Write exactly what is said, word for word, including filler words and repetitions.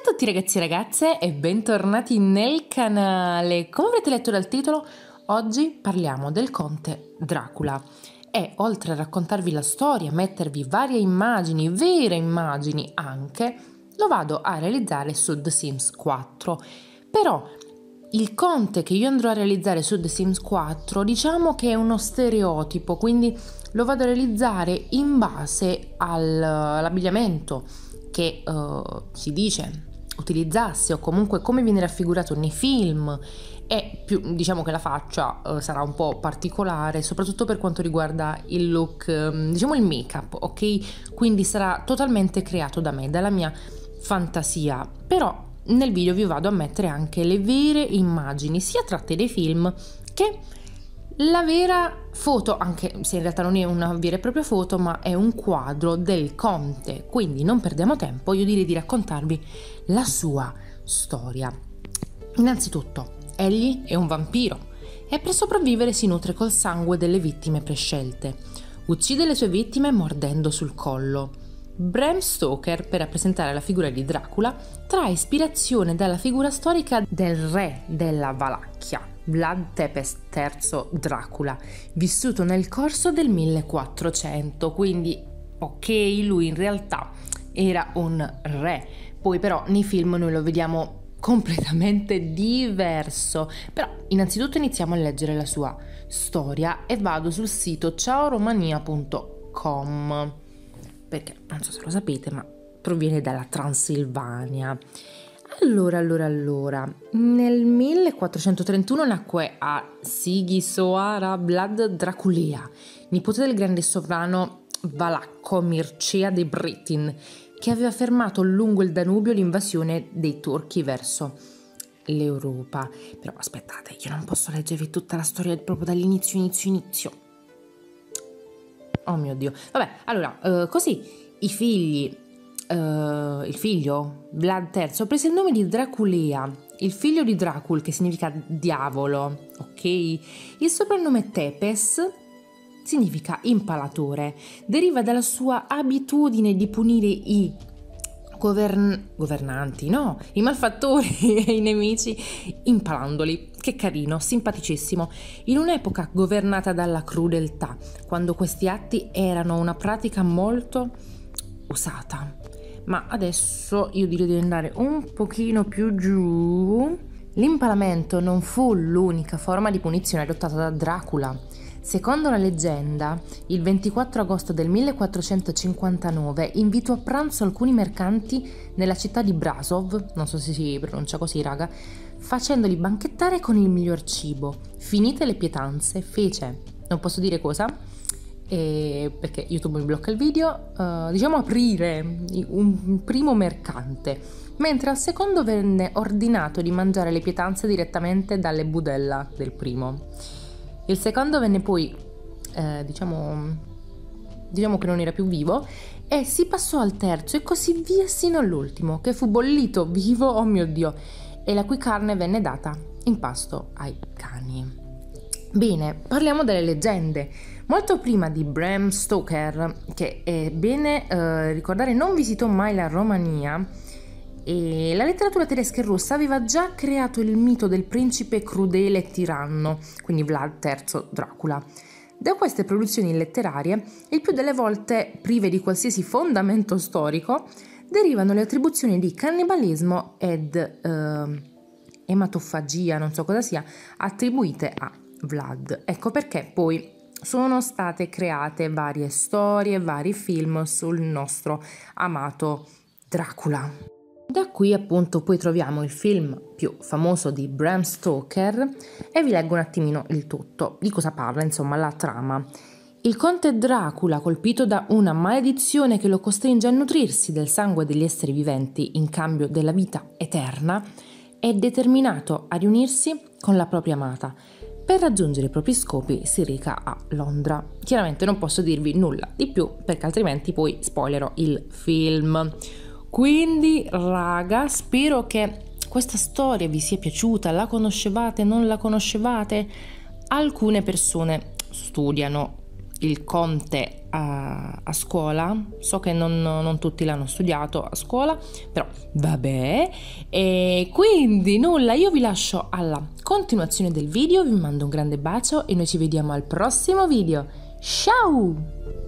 a tutti ragazzi e ragazze e bentornati nel canale. Come avrete letto dal titolo, oggi parliamo del conte Dracula e oltre a raccontarvi la storia, mettervi varie immagini, vere immagini anche, lo vado a realizzare su The Sims quattro. Però il conte che io andrò a realizzare su The Sims quattro diciamo che è uno stereotipo, quindi lo vado a realizzare in base al, all'abbigliamento che uh, si dice utilizzasse o comunque come viene raffigurato nei film, e più diciamo che la faccia uh, sarà un po' particolare, soprattutto per quanto riguarda il look, um, diciamo il make-up, ok? Quindi sarà totalmente creato da me, dalla mia fantasia. Però nel video vi vado a mettere anche le vere immagini, sia tratte dai film che la vera foto, anche se in realtà non è una vera e propria foto, ma è un quadro del conte. Quindi non perdiamo tempo, io direi di raccontarvi la sua storia. Innanzitutto, egli è un vampiro e per sopravvivere si nutre col sangue delle vittime prescelte. Uccide le sue vittime mordendo sul collo. Bram Stoker, per rappresentare la figura di Dracula, trae ispirazione dalla figura storica del re della Valacchia, Vlad Tepes terzo Dracula, vissuto nel corso del millequattrocento, quindi ok, lui in realtà era un re, poi però nei film noi lo vediamo completamente diverso. Però innanzitutto iniziamo a leggere la sua storia e vado sul sito ciaoromania punto com, perché non so se lo sapete ma proviene dalla Transilvania. Allora, allora, allora, nel millequattrocentotrentuno nacque a Sighisoara Vlad Draculea, nipote del grande sovrano valacco Mircea de Britin, che aveva fermato lungo il Danubio l'invasione dei turchi verso l'Europa. Però aspettate, io non posso leggervi tutta la storia proprio dall'inizio, inizio, inizio. Oh mio Dio. Vabbè, allora, uh, così i figli... Uh, il figlio, Vlad terzo, prese il nome di Draculea, il figlio di Dracul, che significa diavolo, ok? Il soprannome Tepes significa impalatore, deriva dalla sua abitudine di punire i govern- governanti, no, i malfattori e i nemici impalandoli. Che carino, simpaticissimo, in un'epoca governata dalla crudeltà, quando questi atti erano una pratica molto usata. Ma adesso io direi di andare un pochino più giù. L'impalamento non fu l'unica forma di punizione adottata da Dracula. Secondo la leggenda, il ventiquattro agosto del millequattrocentocinquantanove invitò a pranzo alcuni mercanti nella città di Brasov, non so se si pronuncia così raga, facendoli banchettare con il miglior cibo. Finite le pietanze, fece, non posso dire cosa, e perché YouTube mi blocca il video, uh, diciamo aprire un primo mercante, mentre al secondo venne ordinato di mangiare le pietanze direttamente dalle budella del primo. Il secondo venne poi, eh, diciamo, diciamo che non era più vivo, e si passò al terzo e così via sino all'ultimo, che fu bollito vivo, oh mio Dio, e la cui carne venne data in pasto ai cani. Bene, parliamo delle leggende. Molto prima di Bram Stoker, che è bene eh, ricordare non visitò mai la Romania, e la letteratura tedesca e russa aveva già creato il mito del principe crudele e tiranno, quindi Vlad terzo Dracula. Da queste produzioni letterarie, il più delle volte prive di qualsiasi fondamento storico, derivano le attribuzioni di cannibalismo ed eh, ematofagia, non so cosa sia, attribuite a Vlad. Ecco perché poi sono state create varie storie, vari film sul nostro amato Dracula. Da qui appunto poi troviamo il film più famoso di Bram Stoker e vi leggo un attimino il tutto, di cosa parla, insomma, la trama. Il conte Dracula, colpito da una maledizione che lo costringe a nutrirsi del sangue degli esseri viventi in cambio della vita eterna, è determinato a riunirsi con la propria amata. Per raggiungere i propri scopi si reca a Londra. Chiaramente non posso dirvi nulla di più perché altrimenti poi spoilerò il film. Quindi raga, spero che questa storia vi sia piaciuta, la conoscevate, non la conoscevate? Alcune persone studiano il conte a, a scuola. So che non, non tutti l'hanno studiato a scuola, però vabbè. E quindi nulla, io vi lascio alla continuazione del video, vi mando un grande bacio e noi ci vediamo al prossimo video. Ciao!